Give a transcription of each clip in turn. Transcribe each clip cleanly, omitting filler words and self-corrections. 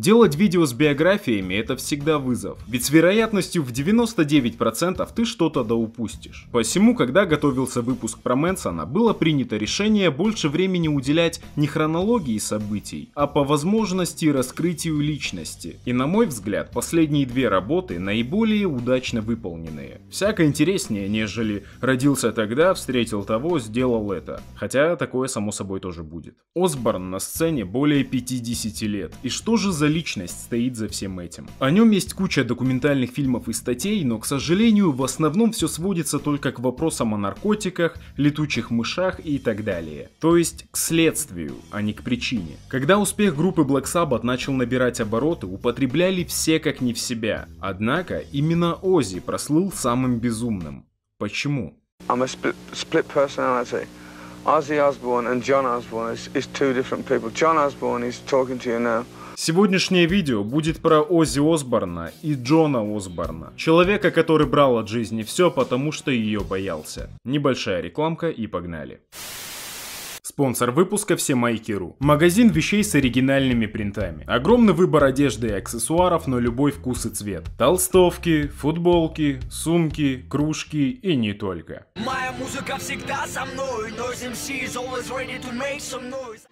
Делать видео с биографиями — это всегда вызов, ведь с вероятностью в 99% ты что-то доупустишь. Посему, когда готовился выпуск про Мэнсона, было принято решение больше времени уделять не хронологии событий, а по возможности раскрытию личности. И на мой взгляд, последние две работы наиболее удачно выполненные. Всяко интереснее, нежели «родился тогда, встретил того, сделал это». Хотя такое само собой тоже будет. Осборн на сцене более 50 лет. И что же за личность стоит за всем этим? О нем есть куча документальных фильмов и статей, но, к сожалению, в основном все сводится только к вопросам о наркотиках, летучих мышах и так далее. То есть к следствию, а не к причине. Когда успех группы Black Sabbath начал набирать обороты, употребляли все как не в себя. Однако именно Оззи прослыл самым безумным. Почему? I'm a split personality. Ozzy Osbourne and John Osbourne is two different people. John Osbourne is talking to you now. Сегодняшнее видео будет про Оззи Осборна и Джона Осборна. Человека, который брал от жизни все, потому что ее боялся. Небольшая рекламка и погнали. Спонсор выпуска Всемайки.ру. Магазин вещей с оригинальными принтами. Огромный выбор одежды и аксессуаров на любой вкус и цвет. Толстовки, футболки, сумки, кружки и не только. Моя музыка всегда со мной. Noise MC is always ready to make some noise.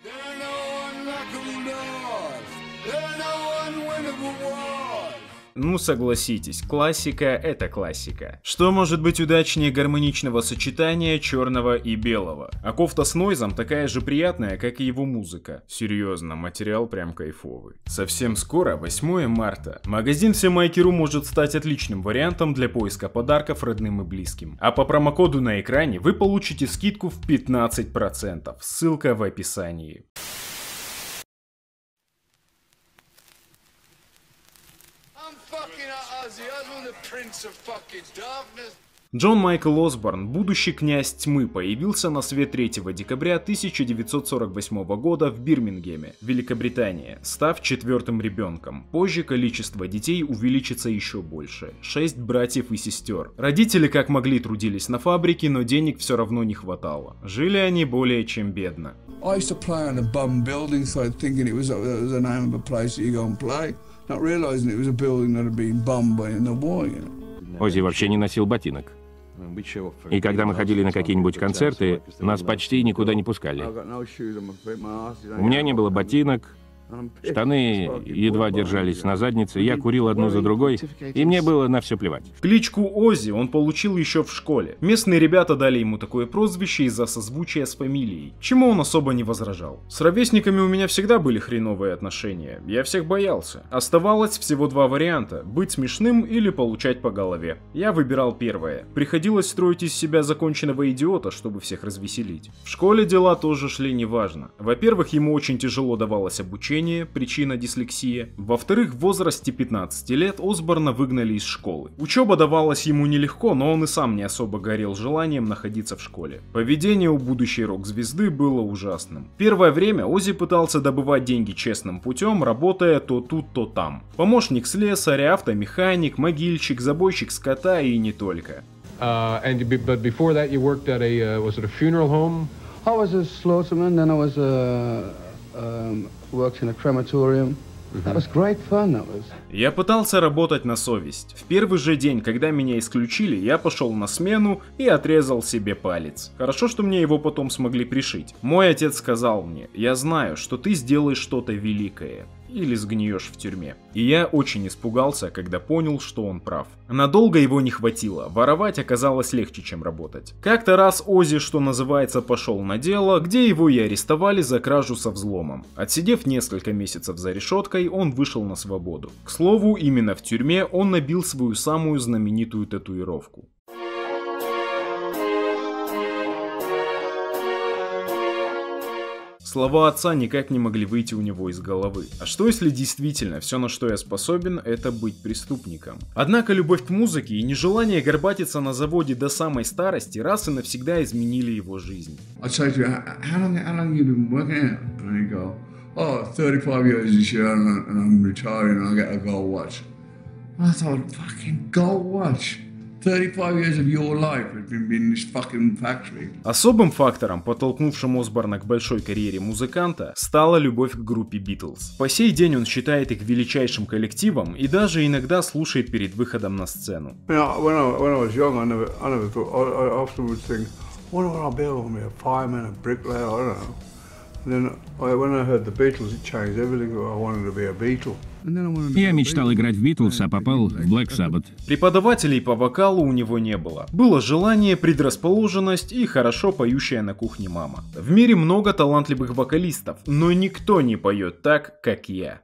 Ну согласитесь, классика — это классика. Что может быть удачнее гармоничного сочетания черного и белого? А кофта с нойзом такая же приятная, как и его музыка. Серьезно, материал прям кайфовый. Совсем скоро, 8 марта. Магазин Всемайки.ру может стать отличным вариантом для поиска подарков родным и близким. А по промокоду на экране вы получите скидку в 15%. Ссылка в описании. Джон Майкл Осборн, будущий князь тьмы, появился на свет 3 декабря 1948 года в Бирмингеме, Великобритания, став 4-м ребенком. Позже количество детей увеличится еще больше. 6 братьев и сестер. Родители как могли трудились на фабрике, но денег все равно не хватало. Жили они более чем бедно. Оззи вообще не носил ботинок. И когда мы ходили на какие-нибудь концерты, нас почти никуда не пускали. У меня не было ботинок, штаны едва держались на заднице, я курил одну за другой, и мне было на все плевать. Кличку Оззи он получил еще в школе. Местные ребята дали ему такое прозвище из-за созвучия с фамилией, чему он особо не возражал. С ровесниками у меня всегда были хреновые отношения, я всех боялся. Оставалось всего два варианта: быть смешным или получать по голове. Я выбирал первое. Приходилось строить из себя законченного идиота, чтобы всех развеселить. В школе дела тоже шли неважно. Во-первых, ему очень тяжело давалось обучение, причина дислексия. Во-вторых, в возрасте 15 лет Осборна выгнали из школы. Учеба давалась ему нелегко, но он и сам не особо горел желанием находиться в школе. Поведение у будущей рок-звезды было ужасным. Первое время Оззи пытался добывать деньги честным путем, работая то тут, то там. Помощник слесаря, автомеханик, могильщик, забойщик скота и не только. But before that, you worked at was it a funeral home? I was a slaughterman, then I was worked in a crematorium. That was great fun, that was. Я пытался работать на совесть. В первый же день, когда меня исключили, я пошел на смену и отрезал себе палец. Хорошо, что мне его потом смогли пришить. Мой отец сказал мне: я знаю, что ты сделаешь что-то великое. Или сгниешь в тюрьме. И я очень испугался, когда понял, что он прав. Надолго его не хватило, воровать оказалось легче, чем работать. Как-то раз Оззи, что называется, пошел на дело, где его и арестовали за кражу со взломом. Отсидев несколько месяцев за решеткой, он вышел на свободу. К слову, именно в тюрьме он набил свою самую знаменитую татуировку. Слова отца никак не могли выйти у него из головы. А что если действительно все, на что я способен, это быть преступником? Однако любовь к музыке и нежелание горбатиться на заводе до самой старости раз и навсегда изменили его жизнь. Oh, 35 years this year and I'm retiring and I get a gold watch. And I thought, fucking gold watch? 35 years of your life has been in this fucking factory. Особым фактором, подтолкнувшим Осборна к большой карьере музыканта, стала любовь к группе Beatles. По сей день он считает их величайшим коллективом и даже иногда слушает перед выходом на сцену. When I was young, I never thought. I often would think, what would I be? I want to be a fireman, a bricklayer, I don't know. And then when I heard the Beatles, it changed everything. I wanted to be a Beatle. Я мечтал играть в Beatles, а попал в Black Sabbath. Преподавателей по вокалу у него не было. Было желание, предрасположенность и хорошо поющая на кухне мама. В мире много талантливых вокалистов, но никто не поет так, как я.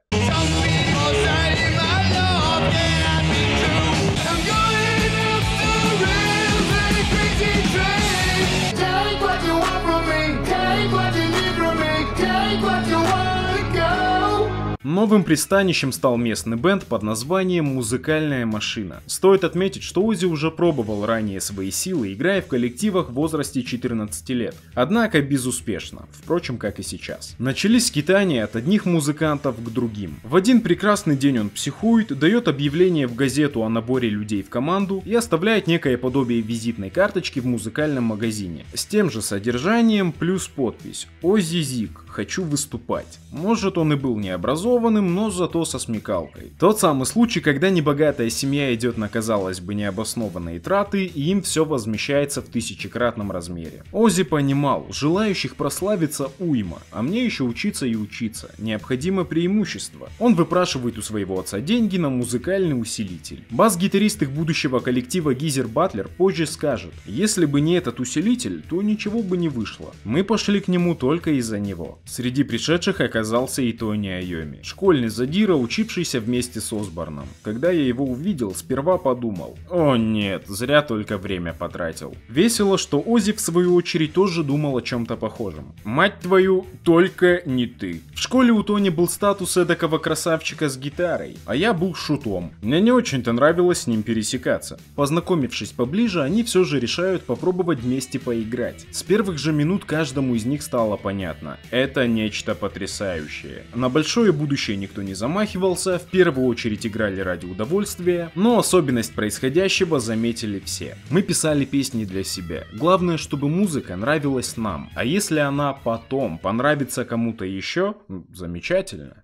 Новым пристанищем стал местный бенд под названием «Музыкальная машина». Стоит отметить, что Оззи уже пробовал ранее свои силы, играя в коллективах в возрасте 14 лет. Однако безуспешно, впрочем, как и сейчас. Начались скитания от одних музыкантов к другим. В один прекрасный день он психует, дает объявление в газету о наборе людей в команду и оставляет некое подобие визитной карточки в музыкальном магазине. С тем же содержанием плюс подпись «Оззи Зиг. Хочу выступать». Может, он и был необразованным, но зато со смекалкой. Тот самый случай, когда небогатая семья идет на, казалось бы, необоснованные траты, и им все возмещается в тысячекратном размере. Оззи понимал, желающих прославиться уйма, а мне еще учиться и учиться. Необходимо преимущество. Он выпрашивает у своего отца деньги на музыкальный усилитель. Бас-гитарист их будущего коллектива Гизер Батлер позже скажет: если бы не этот усилитель, то ничего бы не вышло. Мы пошли к нему только из-за него. Среди пришедших оказался и Тони Айоми, школьный задира, учившийся вместе с Осборном. Когда я его увидел, сперва подумал: о нет, зря только время потратил. Весело, что Оззи в свою очередь тоже думал о чем-то похожем. Мать твою, только не ты. В школе у Тони был статус эдакого красавчика с гитарой, а я был шутом. Мне не очень-то нравилось с ним пересекаться. Познакомившись поближе, они все же решают попробовать вместе поиграть. С первых же минут каждому из них стало понятно: это нечто потрясающее. На большое будущее никто не замахивался, в первую очередь играли ради удовольствия, но особенность происходящего заметили все. Мы писали песни для себя. Главное, чтобы музыка нравилась нам, а если она потом понравится кому-то еще, замечательно.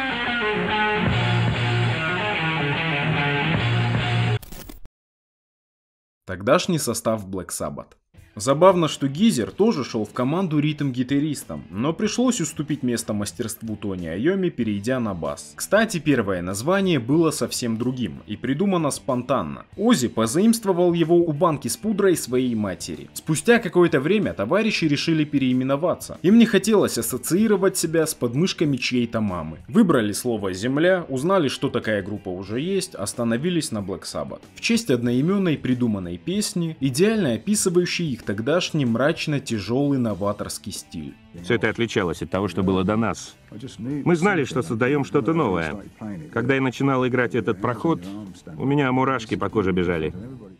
Тогдашний состав Black Sabbath. Забавно, что Гизер тоже шел в команду ритм-гитаристом, но пришлось уступить место мастерству Тони Айоми, перейдя на бас. Кстати, первое название было совсем другим и придумано спонтанно. Оззи позаимствовал его у банки с пудрой своей матери. Спустя какое-то время товарищи решили переименоваться. Им не хотелось ассоциировать себя с подмышками чьей-то мамы. Выбрали слово «Земля», узнали, что такая группа уже есть, остановились на Black Sabbath. В честь одноименной придуманной песни, идеально описывающей их тогдашний мрачно-тяжелый новаторский стиль. Все это отличалось от того, что было до нас. Мы знали, что создаем что-то новое. Когда я начинал играть этот проход, у меня мурашки по коже бежали.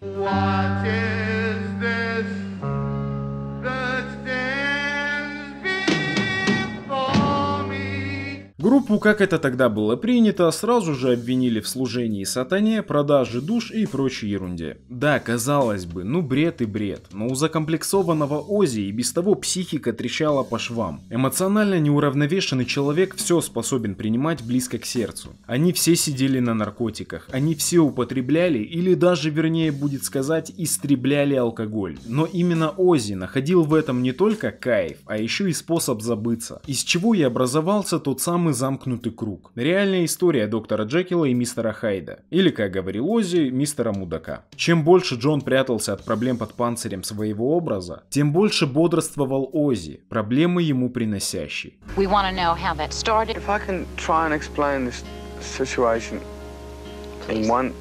Группу, как это тогда было принято, сразу же обвинили в служении сатане, продаже душ и прочей ерунде. Да, казалось бы, ну бред и бред, но у закомплексованного Оззи и без того психика трещала по швам. Эмоционально неуравновешенный человек все способен принимать близко к сердцу. Они все сидели на наркотиках, они все употребляли или даже, вернее будет сказать, истребляли алкоголь. Но именно Оззи находил в этом не только кайф, а еще и способ забыться, из чего и образовался тот самый замкнутый круг. Реальная история доктора Джекила и мистера Хайда. Или, как говорил Оззи, мистера Мудака. Чем больше Джон прятался от проблем под панцирем своего образа, тем больше бодрствовал Оззи, проблемы ему приносящий. If I can try and explain this situation in one,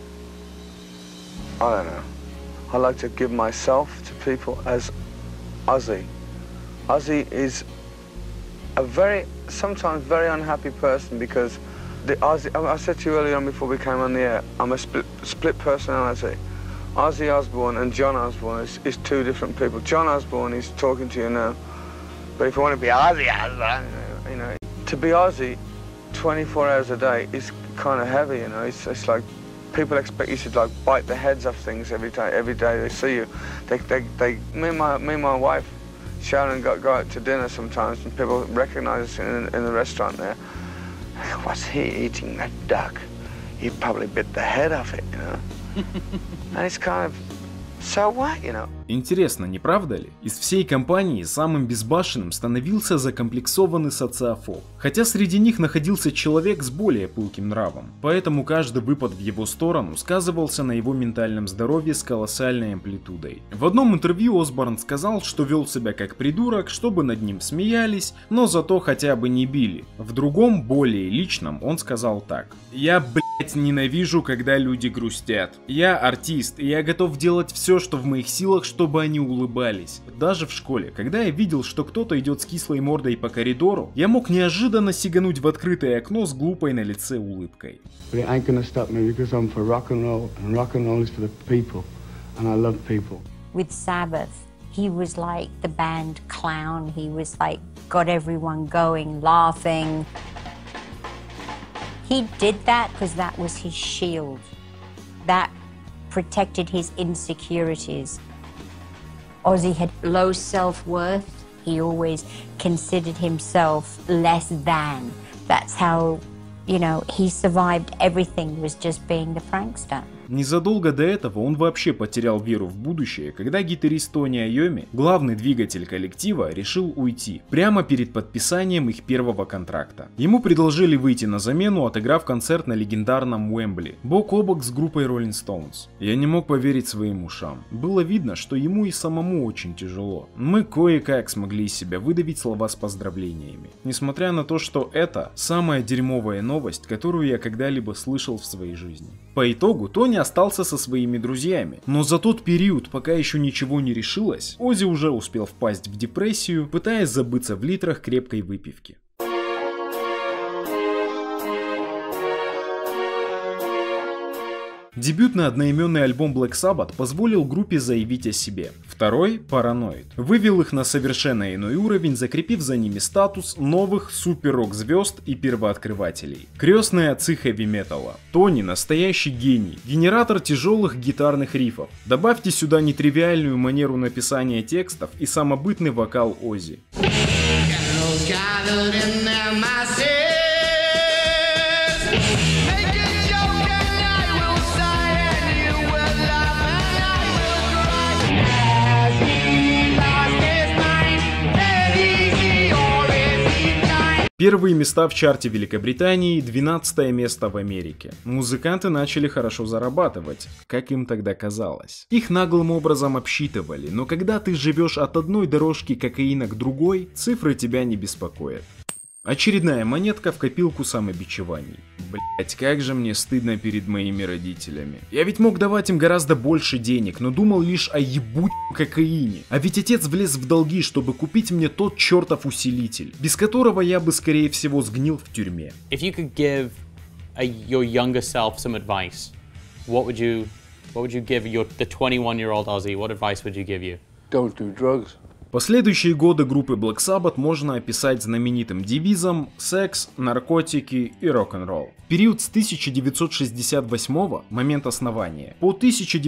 I don't know. I like to give myself to people as Ozzy. Ozzy is a sometimes very unhappy person because I said to you earlier on before we came on the air, I'm a split personality. Ozzy Osbourne and John Osbourne is two different people. John Osbourne is talking to you now, but if you want to be Ozzy Osbourne, you know, to be Ozzy 24 hours a day is kind of heavy, you know. It's like people expect you to like bite the heads off things every day they see you. Me and my wife, Sharon, go out to dinner sometimes, and people recognize us in the restaurant there. What's he eating? That duck? He probably bit the head off it, you know. And it's kind of, so what, you know? Интересно, не правда ли? Из всей компании самым безбашенным становился закомплексованный социофоб. Хотя среди них находился человек с более пылким нравом. Поэтому каждый выпад в его сторону сказывался на его ментальном здоровье с колоссальной амплитудой. В одном интервью Осборн сказал, что вел себя как придурок, чтобы над ним смеялись, но зато хотя бы не били. В другом, более личном, он сказал так: «Я, блять, ненавижу, когда люди грустят. Я артист, и я готов делать все, что в моих силах, чтобы они улыбались. Даже в школе, когда я видел, что кто-то идет с кислой мордой по коридору, я мог неожиданно сигануть в открытое окно с глупой на лице улыбкой». With Sabbath, he was like the band clown. He was like got everyone going, laughing. He did that because that was his shield. That protected his insecurities. Ozzy had low self-worth. He always considered himself less than. That's how, you know, he survived everything, was just being the prankster. Незадолго до этого он вообще потерял веру в будущее, когда гитарист Тони Айоми, главный двигатель коллектива, решил уйти, прямо перед подписанием их первого контракта. Ему предложили выйти на замену, отыграв концерт на легендарном Уэмбли, бок о бок с группой Rolling Stones. Я не мог поверить своим ушам. Было видно, что ему и самому очень тяжело. Мы кое-как смогли из себя выдавить слова с поздравлениями. Несмотря на то, что это самая дерьмовая новость, которую я когда-либо слышал в своей жизни. По итогу Тони остался со своими друзьями, но за тот период, пока еще ничего не решилось, Оззи уже успел впасть в депрессию, пытаясь забыться в литрах крепкой выпивки. Дебютный одноименный альбом Black Sabbath позволил группе заявить о себе. Второй, Paranoid, вывел их на совершенно иной уровень, закрепив за ними статус новых супер-рок звезд и первооткрывателей. Крестные отцы хэви-металла. Тони настоящий гений, генератор тяжелых гитарных рифов. Добавьте сюда нетривиальную манеру написания текстов и самобытный вокал Оззи. Первые места в чарте Великобритании, 12 место в Америке. Музыканты начали хорошо зарабатывать, как им тогда казалось. Их наглым образом обсчитывали, но когда ты живешь от одной дорожки кокаина к другой, цифры тебя не беспокоят. Очередная монетка в копилку самобичеваний. Блять, как же мне стыдно перед моими родителями. Я ведь мог давать им гораздо больше денег, но думал лишь о ебучем кокаине. А ведь отец влез в долги, чтобы купить мне тот чертов усилитель, без которого я бы скорее всего сгнил в тюрьме. If you could give your younger self some advice, what would you give the 21-year-old Ozzy? What advice would you give you? Don't do drugs. Последующие годы группы Black Sabbath можно описать знаменитым девизом «секс, наркотики и рок-н-ролл». Период с 1968, момент основания, по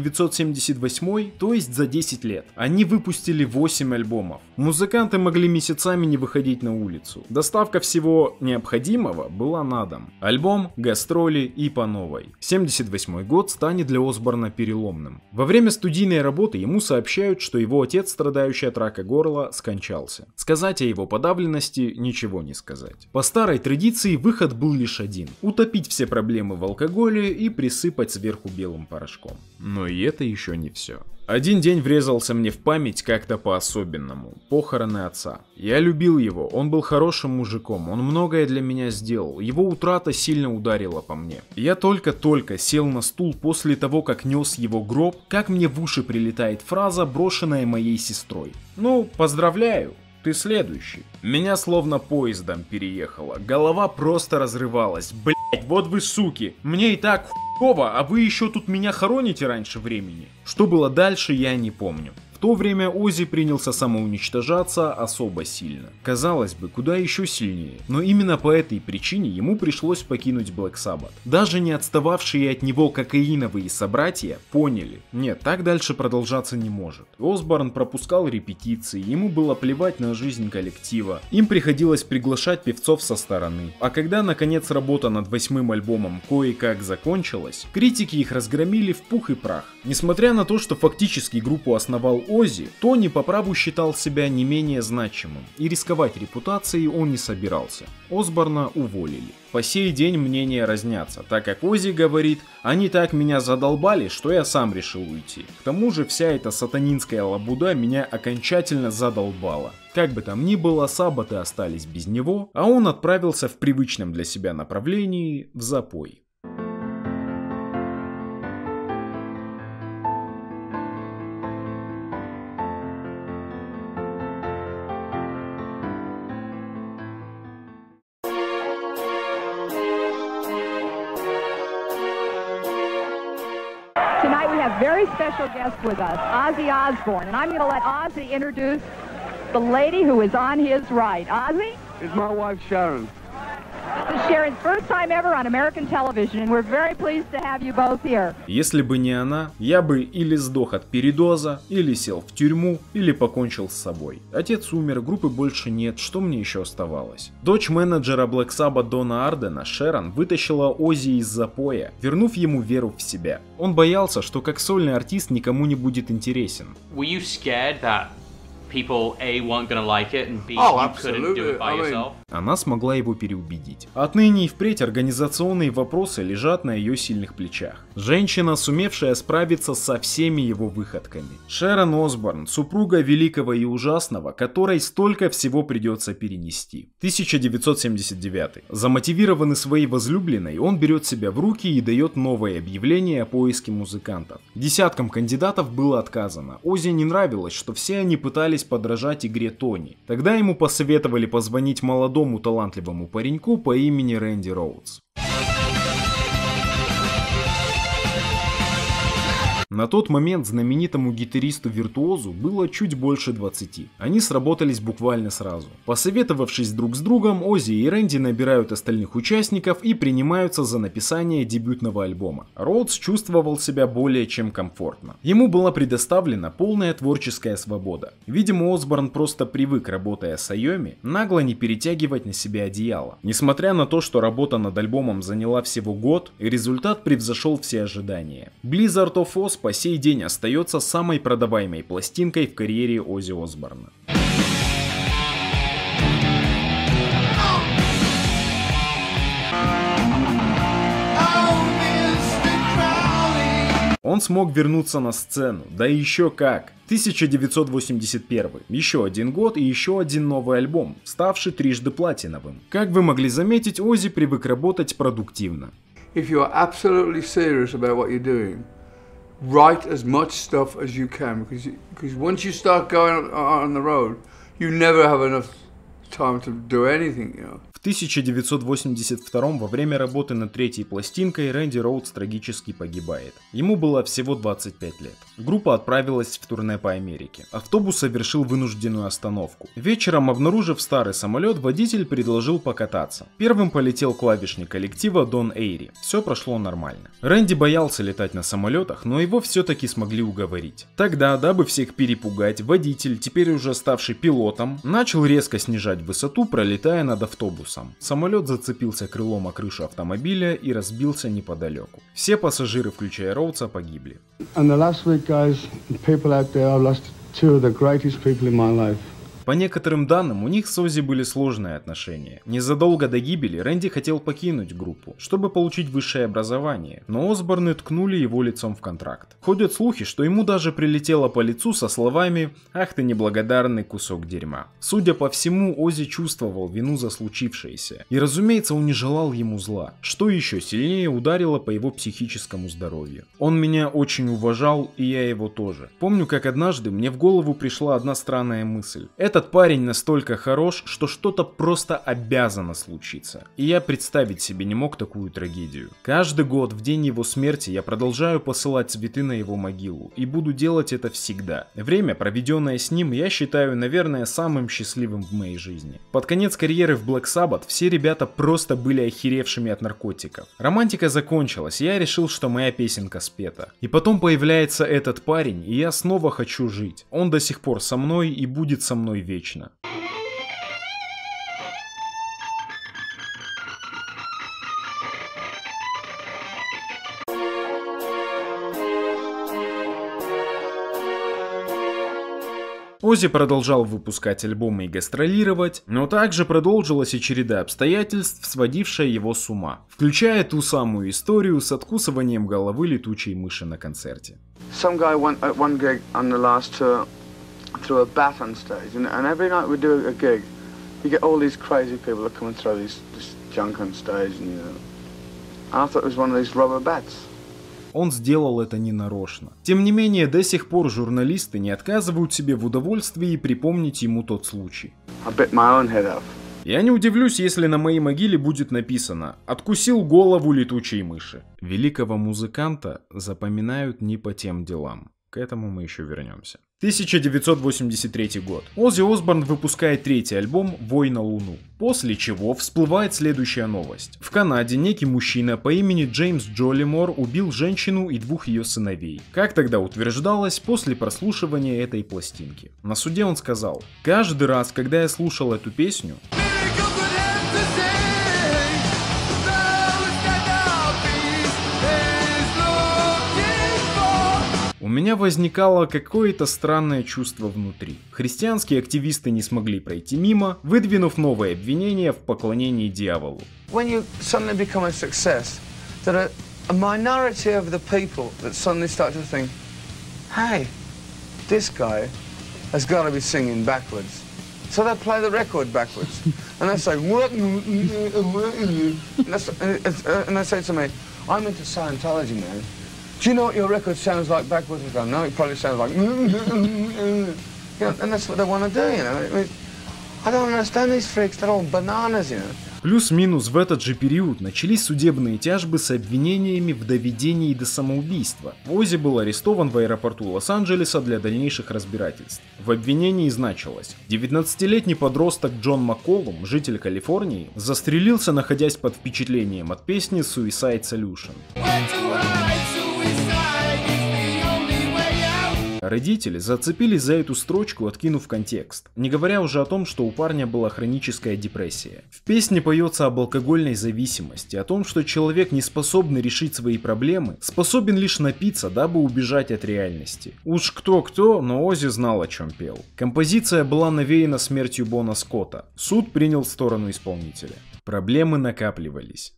1978, то есть за 10 лет, они выпустили 8 альбомов. Музыканты могли месяцами не выходить на улицу. Доставка всего необходимого была на дом. Альбом, гастроли и по новой. 78 год станет для Осборна переломным. Во время студийной работы ему сообщают, что его отец, страдающий от рака горла, скончался. Сказать о его подавленности ничего не сказать. По старой традиции выход был лишь один – утопить все проблемы в алкоголе и присыпать сверху белым порошком. Но и это еще не все. Один день врезался мне в память как-то по-особенному. Похороны отца. Я любил его, он был хорошим мужиком, он многое для меня сделал, его утрата сильно ударила по мне. Я только-только сел на стул после того, как нес его гроб, как мне в уши прилетает фраза, брошенная моей сестрой. Ну, поздравляю. Ты следующий. Меня словно поездом переехало. Голова просто разрывалась. Блять, вот вы суки. Мне и так хуёво, а вы еще тут меня хороните раньше времени. Что было дальше, я не помню. В то время Оззи принялся самоуничтожаться особо сильно. Казалось бы, куда еще сильнее. Но именно по этой причине ему пришлось покинуть Black Sabbath. Даже не отстававшие от него кокаиновые собратья поняли: нет, так дальше продолжаться не может. Осборн пропускал репетиции, ему было плевать на жизнь коллектива. Им приходилось приглашать певцов со стороны. А когда наконец работа над 8-м альбомом кое-как закончилась, критики их разгромили в пух и прах. Несмотря на то, что фактически группу основал Оззи, Тони по праву считал себя не менее значимым, и рисковать репутацией он не собирался. Осборна уволили. По сей день мнения разнятся, так как Оззи говорит: они так меня задолбали, что я сам решил уйти. К тому же вся эта сатанинская лабуда меня окончательно задолбала. Как бы там ни было, Саббаты остались без него, а он отправился в привычном для себя направлении в запой. Tonight we have very special guest with us, Ozzy Osbourne, and I'm going to let Ozzy introduce the lady who is on his right. Ozzy? It's my wife, Sharon. This is Sharon's first time ever on American television, and we're very pleased to have you both here. Если бы не она, я бы или сдох от передоза, или сел в тюрьму, или покончил с собой. Отец умер, группы больше нет, что мне еще оставалось? Дочь менеджера Black Sabbath Дона Ардена, Шерон, вытащила Оззи из запоя, вернув ему веру в себя. Он боялся, что как сольный артист никому не будет интересен. Were you scared that people A weren't gonna like it and B you couldn't do it by yourself? Она смогла его переубедить. Отныне и впредь организационные вопросы лежат на ее сильных плечах. Женщина, сумевшая справиться со всеми его выходками. Шерон Осборн, супруга великого и ужасного, которой столько всего придется перенести. 1979. Замотивированный своей возлюбленной, он берет себя в руки и дает новое объявление о поиске музыкантов. Десяткам кандидатов было отказано. Оззи не нравилось, что все они пытались подражать игре Тони. Тогда ему посоветовали позвонить молодому талантливому пареньку по имени Рэнди Роудс. На тот момент знаменитому гитаристу-виртуозу было чуть больше 20. Они сработались буквально сразу. Посоветовавшись друг с другом, Оззи и Рэнди набирают остальных участников и принимаются за написание дебютного альбома. Роудс чувствовал себя более чем комфортно. Ему была предоставлена полная творческая свобода. Видимо, Осборн просто привык, работая с Айоми, нагло не перетягивать на себя одеяло. Несмотря на то, что работа над альбомом заняла всего год, результат превзошел все ожидания. Blizzard of Oz по сей день остается самой продаваемой пластинкой в карьере Оззи Осборна. Он смог вернуться на сцену, да еще как. 1981. Еще один год и еще один новый альбом, ставший трижды платиновым. Как вы могли заметить, Оззи привык работать продуктивно. If you are absolutely serious about what you're doing, write as much stuff as you can, because once you start going on the road, you never have enough time to do anything, you know. В 1982 во время работы над третьей пластинкой Рэнди Роудс трагически погибает. Ему было всего 25 лет. Группа отправилась в турне по Америке. Автобус совершил вынужденную остановку. Вечером, обнаружив старый самолет, водитель предложил покататься. Первым полетел клавишник коллектива Дон Эйри. Все прошло нормально. Рэнди боялся летать на самолетах, но его все-таки смогли уговорить. Тогда, дабы всех перепугать, водитель, теперь уже ставший пилотом, начал резко снижать высоту, пролетая над автобусом. Самолет зацепился крылом о крышу автомобиля и разбился неподалеку. Все пассажиры, включая Роудса, погибли. По некоторым данным, у них с Оззи были сложные отношения. Незадолго до гибели Рэнди хотел покинуть группу, чтобы получить высшее образование, но Осборны ткнули его лицом в контракт. Ходят слухи, что ему даже прилетело по лицу со словами «Ах ты неблагодарный кусок дерьма». Судя по всему, Оззи чувствовал вину за случившееся, и разумеется, он не желал ему зла, что еще сильнее ударило по его психическому здоровью. Он меня очень уважал, и я его тоже. Помню, как однажды мне в голову пришла одна странная мысль. Это Этот парень настолько хорош, что что-то просто обязано случиться. И я представить себе не мог такую трагедию. Каждый год в день его смерти я продолжаю посылать цветы на его могилу. И буду делать это всегда. Время, проведенное с ним, я считаю, наверное, самым счастливым в моей жизни. Под конец карьеры в Black Sabbath все ребята просто были охеревшими от наркотиков. Романтика закончилась, и я решил, что моя песенка спета. И потом появляется этот парень, и я снова хочу жить. Он до сих пор со мной и будет со мной вечно. Оззи продолжал выпускать альбомы и гастролировать, но также продолжилась и череда обстоятельств, сводившая его с ума, включая ту самую историю с откусыванием головы летучей мыши на концерте. Some guy went at one gig on the last tour threw a bat on stage, and every night we do a gig, you get all these crazy people that come and throw this junk on stage, and you know, and I thought it was one of these rubber bats. Он сделал это ненарочно. Тем не менее, до сих пор журналисты не отказывают себе в удовольствии припомнить ему тот случай. Я не удивлюсь, если на моей могиле будет написано «Откусил голову летучей мыши». Великого музыканта запоминают не по тем делам. К этому мы еще вернемся. 1983 год. Оззи Осборн выпускает третий альбом «Вой на Луну». После чего всплывает следующая новость. В Канаде некий мужчина по имени Джеймс Джолимор убил женщину и двух ее сыновей. Как тогда утверждалось, после прослушивания этой пластинки. На суде он сказал: «Каждый раз, когда я слушал эту песню, у меня возникало какое-то странное чувство внутри. Христианские активисты не смогли пройти мимо, выдвинув новые обвинения в поклонении дьяволу. When you suddenly become a success, that a minority of the people that suddenly start to think, hey, this guy has got to be singing backwards. So they play the record backwards. And they say, what? And they say to me, I'm into Scientology, man. Do you know what your record sounds like backwards? I go, no, it probably sounds like... You know, and that's what they want to do, you know. I mean, I don't understand these freaks, they're all bananas, you know. Плюс-минус в этот же период начались судебные тяжбы с обвинениями в доведении до самоубийства. Оззи был арестован в аэропорту Лос-Анджелеса для дальнейших разбирательств. В обвинении значилось: 19-летний подросток Джон Макколум, житель Калифорнии, застрелился, находясь под впечатлением от песни Suicide Solution. Родители зацепились за эту строчку, откинув контекст, не говоря уже о том, что у парня была хроническая депрессия. В песне поется об алкогольной зависимости, о том, что человек, не способный решить свои проблемы, способен лишь напиться, дабы убежать от реальности. Уж кто-кто, но Оззи знал, о чем пел. Композиция была навеяна смертью Бона Скотта. Суд принял сторону исполнителя. Проблемы накапливались.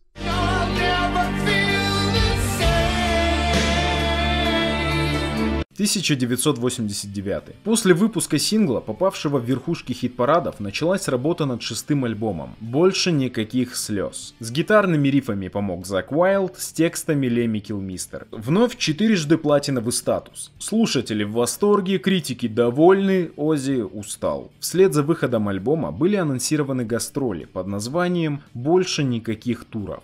1989. После выпуска сингла, попавшего в верхушки хит-парадов, началась работа над шестым альбомом «Больше никаких слез». С гитарными рифами помог Зак Уайлд, с текстами Лемми Килмистер. Вновь четырежды платиновый статус. Слушатели в восторге, критики довольны, Оззи устал. Вслед за выходом альбома были анонсированы гастроли под названием «Больше никаких туров».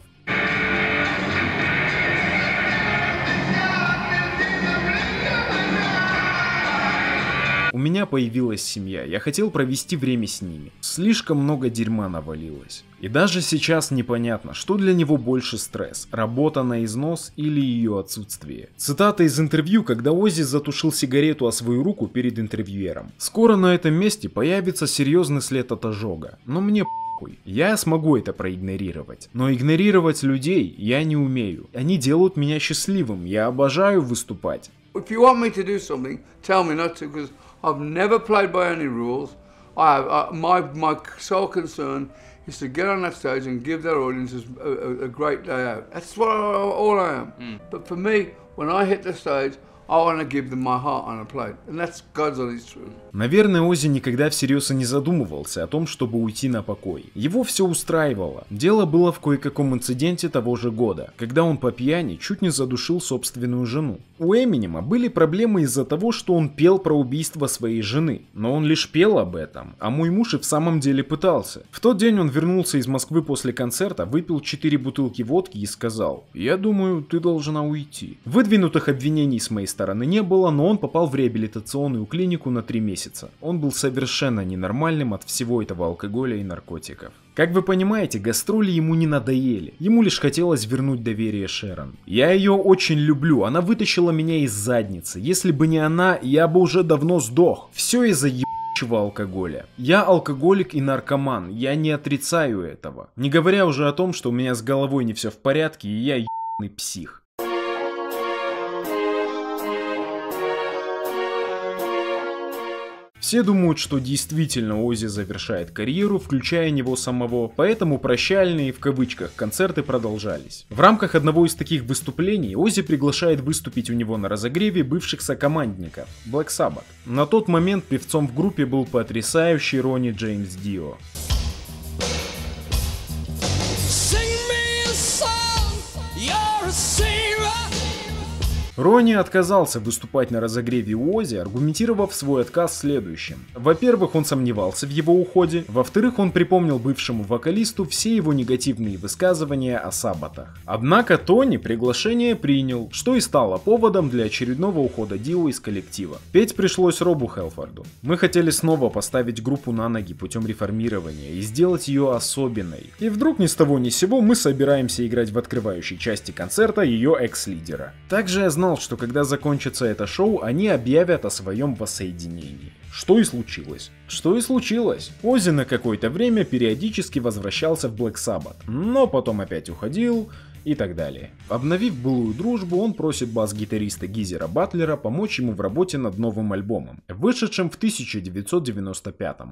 У меня появилась семья, я хотел провести время с ними. Слишком много дерьма навалилось. И даже сейчас непонятно, что для него больше стресс, работа на износ или ее отсутствие. Цитата из интервью, когда Оззи затушил сигарету о свою руку перед интервьюером. «Скоро на этом месте появится серьезный след от ожога, но мне похуй. Я смогу это проигнорировать. Но игнорировать людей я не умею. Они делают меня счастливым, я обожаю выступать». If you want me to do something, tell me not to, because I've never played by any rules. My sole concern is to get on that stage and give their audiences a great day out. That's what all I am. But for me, when I hit the stage, I want to give them my heart on a plate. And that's God's honest truth. Наверное, Оззи никогда всерьез и не задумывался о том, чтобы уйти на покой. Его все устраивало. Дело было в кое-каком инциденте того же года, когда он по пьяни чуть не задушил собственную жену. У Эминема были проблемы из-за того, что он пел про убийство своей жены, но он лишь пел об этом, а мой муж и в самом деле пытался. В тот день он вернулся из Москвы после концерта, выпил 4 бутылки водки и сказал: «Я думаю, ты должна уйти». Выдвинутых обвинений с моей стороны не было, но он попал в реабилитационную клинику на 3 месяца. Он был совершенно ненормальным от всего этого алкоголя и наркотиков. Как вы понимаете, гастроли ему не надоели, ему лишь хотелось вернуть доверие Шерон. Я ее очень люблю, она вытащила меня из задницы, если бы не она, я бы уже давно сдох. Все из-за ебучего алкоголя. Я алкоголик и наркоман, я не отрицаю этого. Не говоря уже о том, что у меня с головой не все в порядке и я ебаный псих. Все думают, что действительно Оззи завершает карьеру, включая него самого, поэтому прощальные в кавычках концерты продолжались. В рамках одного из таких выступлений Оззи приглашает выступить у него на разогреве бывших сокомандников Black Sabbath. На тот момент певцом в группе был потрясающий Ронни Джеймс Дио. Ронни отказался выступать на разогреве у Оззи, аргументировав свой отказ следующим. Во-первых, он сомневался в его уходе, во-вторых, он припомнил бывшему вокалисту все его негативные высказывания о Саббатах. Однако Тони приглашение принял, что и стало поводом для очередного ухода Дио из коллектива. Петь пришлось Робу Хелфорду. Мы хотели снова поставить группу на ноги путем реформирования и сделать ее особенной. И вдруг ни с того ни с сего мы собираемся играть в открывающей части концерта ее экс-лидера. Также я знал, что когда закончится это шоу, они объявят о своем воссоединении. Что и случилось. Оззи на какое-то время периодически возвращался в Black Sabbath, но потом опять уходил и так далее. Обновив былую дружбу, он просит бас-гитариста Гизера Батлера помочь ему в работе над новым альбомом, вышедшим в 1995-м.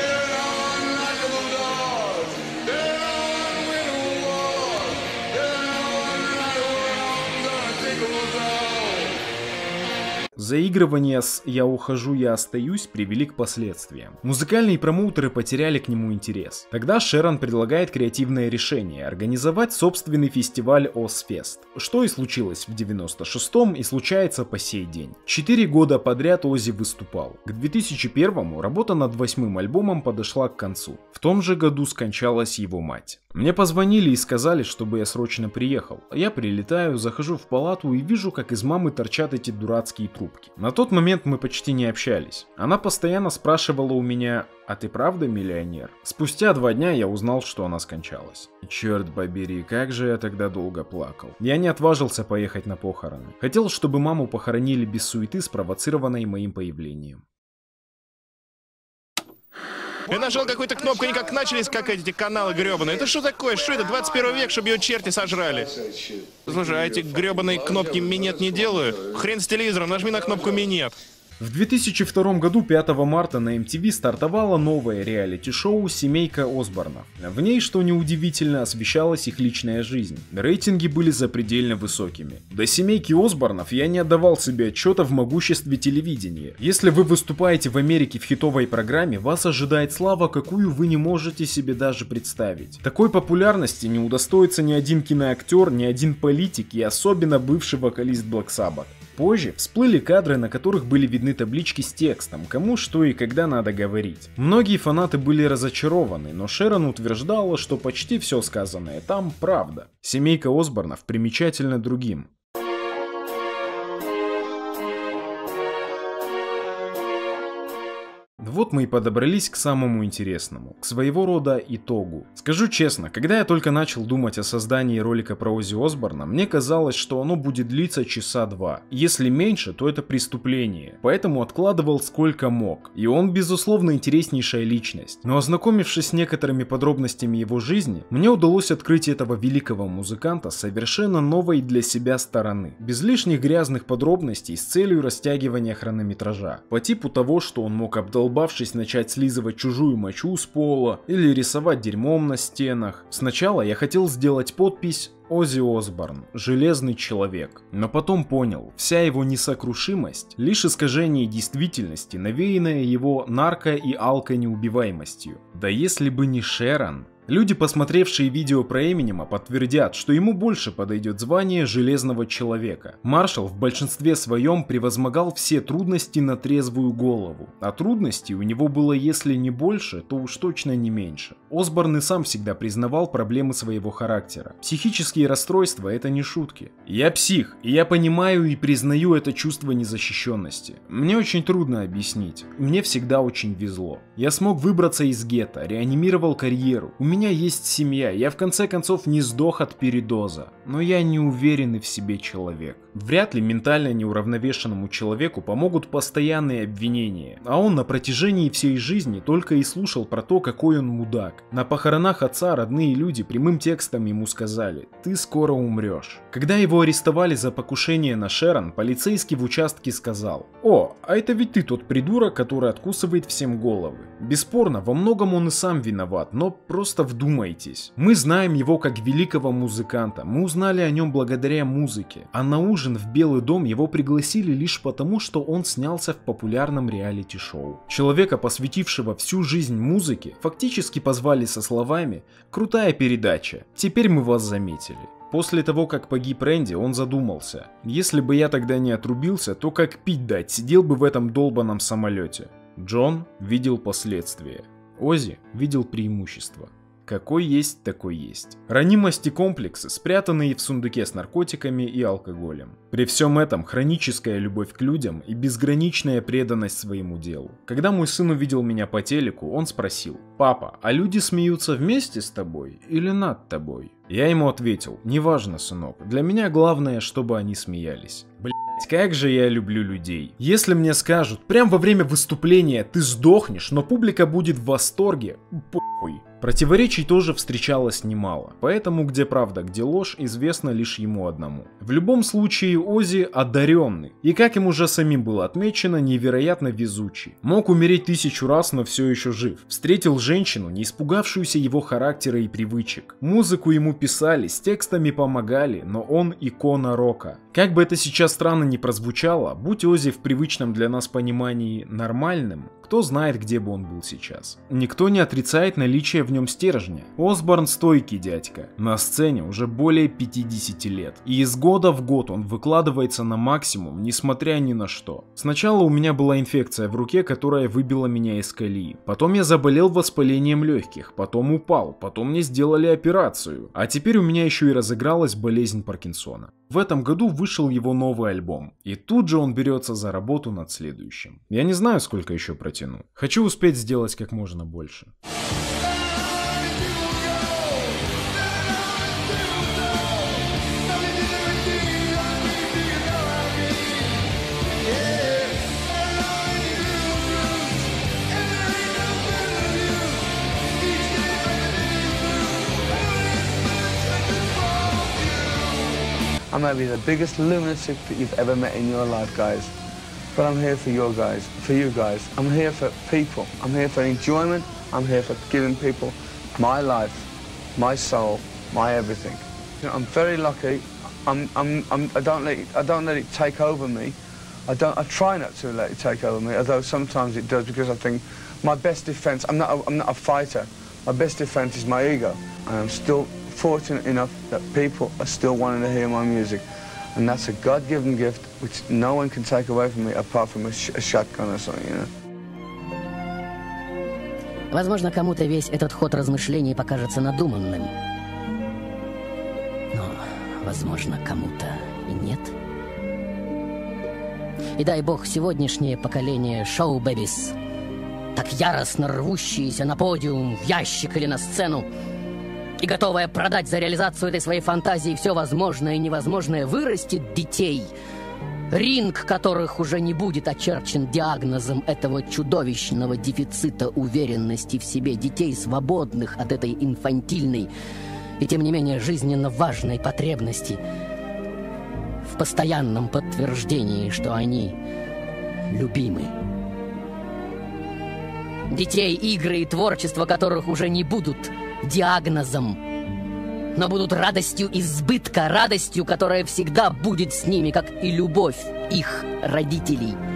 Заигрывания с «я ухожу, я остаюсь» привели к последствиям. Музыкальные промоутеры потеряли к нему интерес. Тогда Шерон предлагает креативное решение – организовать собственный фестиваль Ozzfest, что и случилось в 96-м и случается по сей день. 4 года подряд Оззи выступал. К 2001-му работа над 8-м альбомом подошла к концу. В том же году скончалась его мать. Мне позвонили и сказали, чтобы я срочно приехал. Я прилетаю, захожу в палату и вижу, как из мамы торчат эти дурацкие трубки. На тот момент мы почти не общались. Она постоянно спрашивала у меня: «А ты правда миллионер?» Спустя 2 дня я узнал, что она скончалась. Черт побери, как же я тогда долго плакал. Я не отважился поехать на похороны. Хотел, чтобы маму похоронили без суеты, спровоцированной моим появлением. Я нажал какую-то кнопку, они как начали скакать эти каналы гребаные. Это что такое? Что это? 21 век, чтобы ее черти сожрали. Слушай, а эти гребаные кнопки минет не делают? Хрен с телевизором, нажми на кнопку минет. В 2002 году 5 марта на MTV стартовало новое реалити-шоу «Семейка Осборнов». В ней, что неудивительно, освещалась их личная жизнь. Рейтинги были запредельно высокими. До «Семейки Осборнов» я не отдавал себе отчета в могуществе телевидения. Если вы выступаете в Америке в хитовой программе, вас ожидает слава, какую вы не можете себе даже представить. Такой популярности не удостоится ни один киноактер, ни один политик и особенно бывший вокалист Black Sabbath. Позже всплыли кадры, на которых были видны таблички с текстом, кому что и когда надо говорить. Многие фанаты были разочарованы, но Шерон утверждала, что почти все сказанное там правда. Семейка Осборнов примечательна другим. Вот мы и подобрались к самому интересному, к своего рода итогу. Скажу честно, когда я только начал думать о создании ролика про Оззи Осборна, мне казалось, что оно будет длиться часа 2. Если меньше, то это преступление, поэтому откладывал сколько мог. И он, безусловно, интереснейшая личность. Но ознакомившись с некоторыми подробностями его жизни, мне удалось открыть этого великого музыканта с совершенно новой для себя стороны. Без лишних грязных подробностей с целью растягивания хронометража. По типу того, что он мог обдолбать начать слизывать чужую мочу с пола или рисовать дерьмом на стенах. Сначала я хотел сделать подпись «Оззи Осборн. Железный человек». Но потом понял, вся его несокрушимость — лишь искажение действительности, навеянное его нарко- и алко-неубиваемостью. Да если бы не Шерон... Люди, посмотревшие видео про Эминема, подтвердят, что ему больше подойдет звание Железного Человека. Маршалл в большинстве своем превозмогал все трудности на трезвую голову, а трудностей у него было если не больше, то уж точно не меньше. Осборн и сам всегда признавал проблемы своего характера. Психические расстройства — это не шутки. Я псих, и я понимаю и признаю это чувство незащищенности. Мне очень трудно объяснить. Мне всегда очень везло. Я смог выбраться из гетто, реанимировал карьеру. У меня есть семья, я в конце концов не сдох от передоза. Но я не уверенный в себе человек. Вряд ли ментально неуравновешенному человеку помогут постоянные обвинения, а он на протяжении всей жизни только и слушал про то, какой он мудак. На похоронах отца родные люди прямым текстом ему сказали: «Ты скоро умрешь». Когда его арестовали за покушение на Шерон, полицейский в участке сказал: «О, а это ведь ты тот придурок, который откусывает всем головы». Бесспорно, во многом он и сам виноват, но просто вдумайтесь. Мы знаем его как великого музыканта, мы узнали о нем благодаря музыке, а на ужин в Белый дом его пригласили лишь потому, что он снялся в популярном реалити-шоу. Человека, посвятившего всю жизнь музыке, фактически позвали со словами: «Крутая передача, теперь мы вас заметили». После того, как погиб Рэнди, он задумался: если бы я тогда не отрубился, то как пить дать, сидел бы в этом долбанном самолете. Джон видел последствия. Оззи видел преимущества. Какой есть, такой есть. Ранимость и комплексы, спрятанные в сундуке с наркотиками и алкоголем. При всем этом хроническая любовь к людям и безграничная преданность своему делу. Когда мой сын увидел меня по телеку, он спросил: «Папа, а люди смеются вместе с тобой или над тобой?» Я ему ответил: «Неважно, сынок, для меня главное, чтобы они смеялись». Блять, как же я люблю людей. Если мне скажут: прям во время выступления ты сдохнешь, но публика будет в восторге, похуй. Противоречий тоже встречалось немало, поэтому где правда, где ложь, известно лишь ему одному. В любом случае, Оззи одаренный, и как им уже самим было отмечено, невероятно везучий. Мог умереть 1000 раз, но все еще жив. Встретил женщину, не испугавшуюся его характера и привычек. Музыку ему писали, с текстами помогали, но он икона рока. Как бы это сейчас странно ни прозвучало, будь Оззи в привычном для нас понимании нормальным, кто знает, где бы он был сейчас. Никто не отрицает наличие в нем стержня. Осборн стойкий дядька. На сцене уже более 50 лет. И из года в год он выкладывается на максимум, несмотря ни на что. Сначала у меня была инфекция в руке, которая выбила меня из колеи. Потом я заболел воспалением легких. Потом упал. Потом мне сделали операцию. А теперь у меня еще и разыгралась болезнь Паркинсона. В этом году вышел его новый альбом. И тут же он берется за работу над следующим. Я не знаю, сколько еще протяну. Хочу успеть сделать как можно больше. I might be the biggest lunatic that you've ever met in your life, guys. But I'm here for you guys. I'm here for people. I'm here for enjoyment. I'm here for giving people my life, my soul, my everything. You know, I'm very lucky. I don't let it take over me. I try not to let it take over me, although sometimes it does, because I think my best defense, I'm not a fighter. My best defense is my ego. And I'm still fortunate enough that people are still wanting to hear my music. And that's a God-given gift which no one can take away from me apart from a shotgun or something, you know. Возможно, кому-то весь этот ход размышлений покажется надуманным. Но, возможно, кому-то и нет. И дай бог, сегодняшнее поколение шоу-бэбис, так яростно рвущиеся на подиум, в ящик или на сцену, и готовая продать за реализацию этой своей фантазии все возможное и невозможное, вырастет детей, ринг которых уже не будет очерчен диагнозом этого чудовищного дефицита уверенности в себе, детей, свободных от этой инфантильной и тем не менее жизненно важной потребности в постоянном подтверждении, что они любимы. Детей, игры и творчество которых уже не будут диагнозом, но будут радостью избытка, радостью, которая всегда будет с ними, как и любовь их родителей.